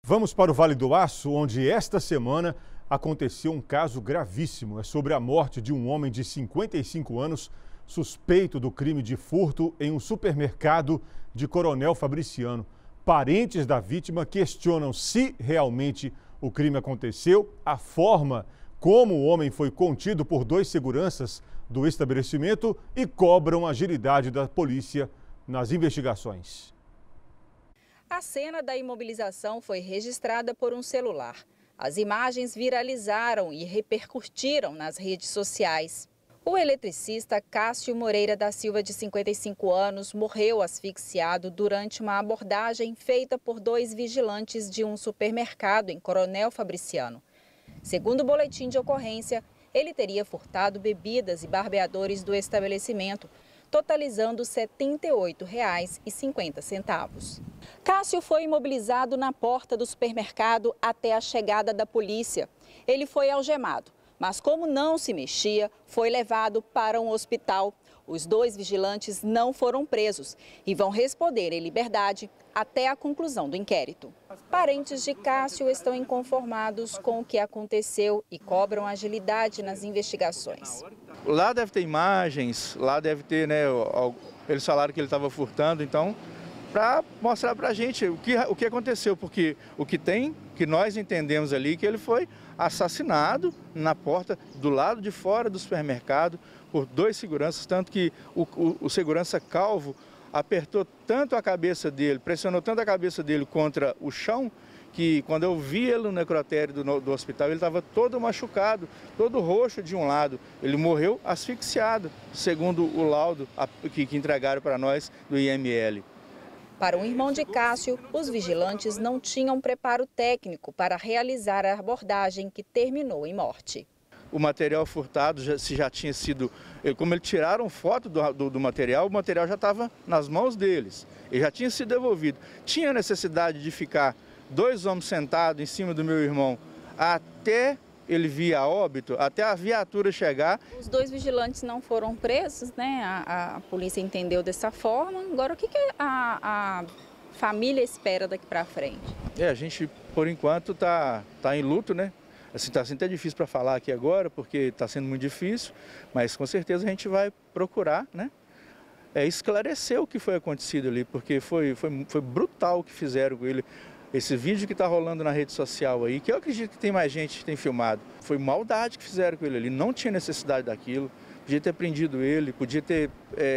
Vamos para o Vale do Aço, onde esta semana aconteceu um caso gravíssimo. É sobre a morte de um homem de 55 anos, suspeito do crime de furto em um supermercado de Coronel Fabriciano. Parentes da vítima questionam se realmente o crime aconteceu, a forma como o homem foi contido por dois seguranças do estabelecimento e cobram a agilidade da polícia nas investigações. A cena da imobilização foi registrada por um celular. As imagens viralizaram e repercutiram nas redes sociais. O eletricista Cássio Moreira da Silva, de 55 anos, morreu asfixiado durante uma abordagem feita por dois vigilantes de um supermercado em Coronel Fabriciano. Segundo o boletim de ocorrência, ele teria furtado bebidas e barbeadores do estabelecimento, totalizando R$ 78,50. Cássio foi imobilizado na porta do supermercado até a chegada da polícia. Ele foi algemado, mas como não se mexia, foi levado para um hospital. Os dois vigilantes não foram presos e vão responder em liberdade até a conclusão do inquérito. Parentes de Cássio estão inconformados com o que aconteceu e cobram agilidade nas investigações. Lá deve ter imagens, lá deve ter, eles falaram que ele estava furtando, então, para mostrar para a gente o que aconteceu, porque o que nós entendemos ali, que ele foi assassinado na porta do lado de fora do supermercado por dois seguranças, tanto que o segurança calvo apertou tanto a cabeça dele, pressionou tanto a cabeça dele contra o chão, que quando eu vi ele no necrotério do hospital, ele estava todo machucado, todo roxo de um lado. Ele morreu asfixiado, segundo o laudo que entregaram para nós do IML. Para o irmão de Cássio, os vigilantes não tinham preparo técnico para realizar a abordagem que terminou em morte. O material furtado já tinha sido, como eles tiraram foto do material, o material já estava nas mãos deles. Ele já tinha sido devolvido. Tinha necessidade de ficar dois homens sentados em cima do meu irmão até ele vir a óbito, até a viatura chegar. Os dois vigilantes não foram presos, né? A polícia entendeu dessa forma. Agora, o que a família espera daqui para frente? A gente, por enquanto, tá em luto, né? Assim, está sendo até difícil para falar aqui agora, porque está sendo muito difícil, mas com certeza a gente vai procurar, né? Esclarecer o que foi acontecido ali, porque foi brutal o que fizeram com ele. Esse vídeo que está rolando na rede social aí, que eu acredito que tem mais gente que tem filmado, foi maldade que fizeram com ele ali, não tinha necessidade daquilo, podia ter prendido ele, podia ter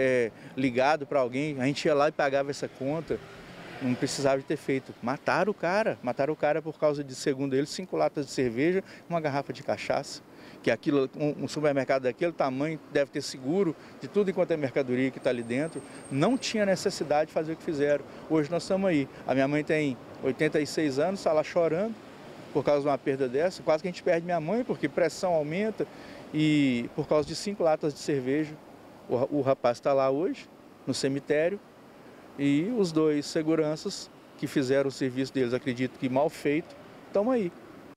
ligado para alguém, a gente ia lá e pagava essa conta, não precisava de ter feito. Mataram o cara por causa de, segundo ele, 5 latas de cerveja e uma garrafa de cachaça. Que aquilo, um supermercado daquele tamanho deve ter seguro de tudo enquanto é mercadoria que está ali dentro. Não tinha necessidade de fazer o que fizeram. Hoje nós estamos aí. A minha mãe tem 86 anos, está lá chorando por causa de uma perda dessa. Quase que a gente perde minha mãe, porque pressão aumenta e por causa de 5 latas de cerveja. O rapaz está lá hoje, no cemitério, e os dois seguranças que fizeram o serviço deles, acredito que mal feito, estão aí.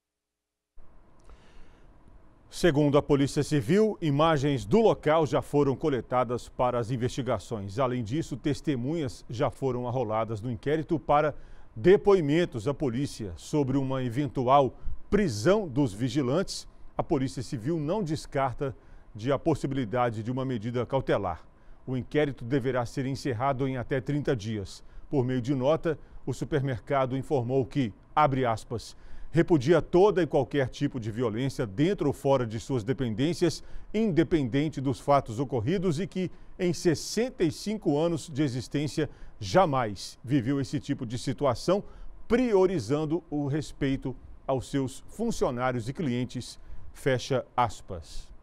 Segundo a Polícia Civil, imagens do local já foram coletadas para as investigações. Além disso, testemunhas já foram arroladas no inquérito para depoimentos à polícia sobre uma eventual prisão dos vigilantes. A Polícia Civil não descarta a possibilidade de uma medida cautelar. O inquérito deverá ser encerrado em até 30 dias. Por meio de nota, o supermercado informou que, abre aspas, repudia toda e qualquer tipo de violência dentro ou fora de suas dependências, independente dos fatos ocorridos, e que, em 65 anos de existência, jamais viveu esse tipo de situação, priorizando o respeito aos seus funcionários e clientes. Fecha aspas.